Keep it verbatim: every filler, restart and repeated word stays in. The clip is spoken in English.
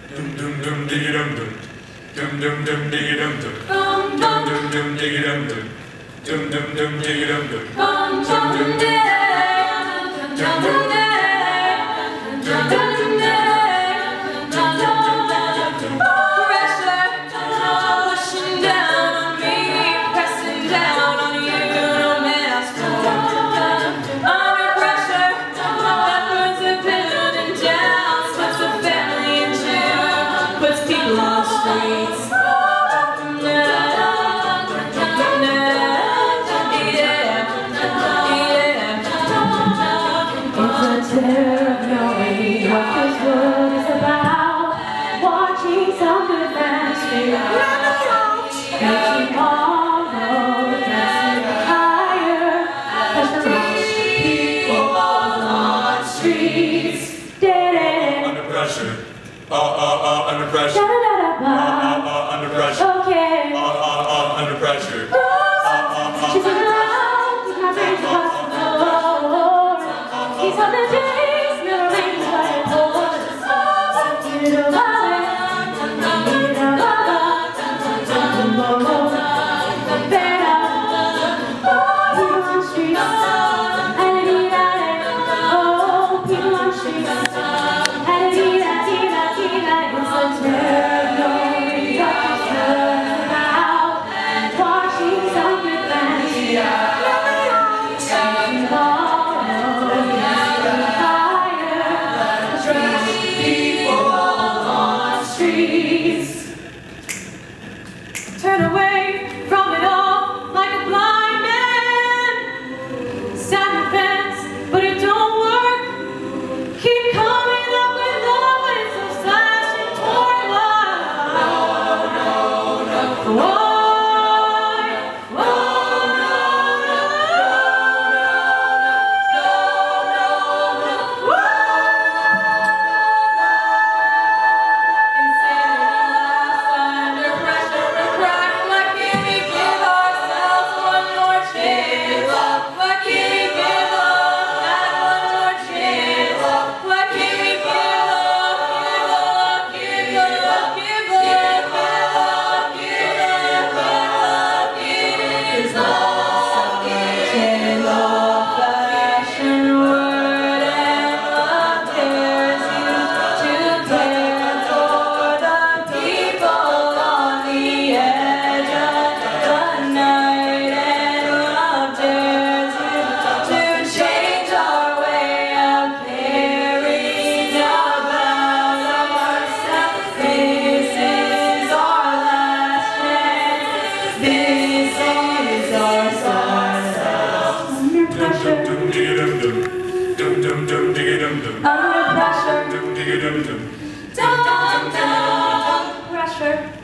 Uh, uh, uh, under pressure. Uh, uh, uh, under pressure. Okay. Uh, uh, uh, under pressure. Uh, uh, uh, She's on the ground, my brain's impossible. He's on the days, never rains by a horse. Get it over, get it over. Better. People on streets, I need it. Oh, people on streets. Turn away from it all like a blind man. Stand the fence, but it don't work. Keep coming up with love, but it's so slashing toward love. No, no, no, no. Under pressure. Dum dum dum. Pressure.